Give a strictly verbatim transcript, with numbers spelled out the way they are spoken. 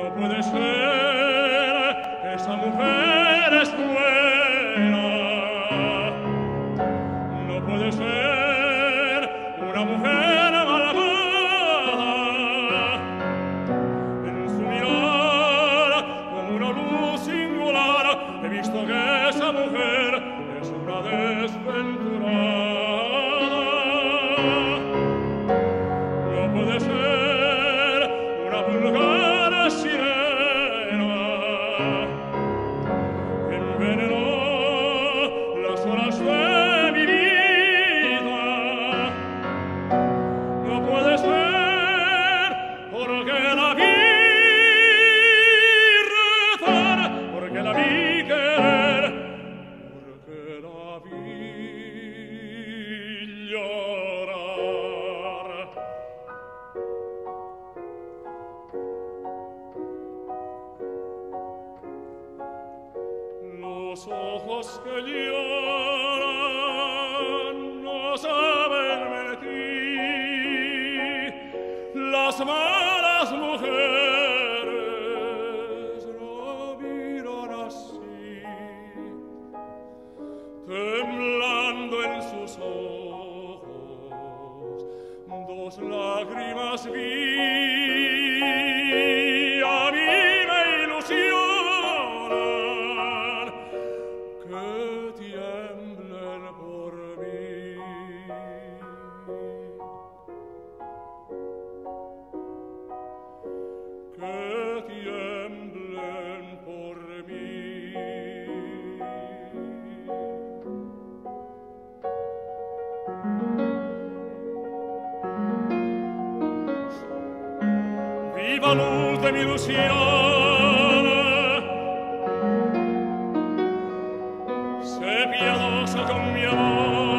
puede ser, esa mujer es buena. No puede ser una mujer malvada. En su mirar, como una luz singular, he visto que esa mujer es una desventurada. No puede ser una vulgar sirena que envenenó las horas de mi vida. No puede ser porque la vi rezar, porque la vi querer, porque la vi llorar. Los ojos que lloran no saben mentir, las malas mujeres la miran así, temblando en sus ojos dos lágrimas vi. A mí me ilusionan que tiemblen por mí, que tiemblen por mí. Viva luz de mi ilusión, sé piadosa con mi amor.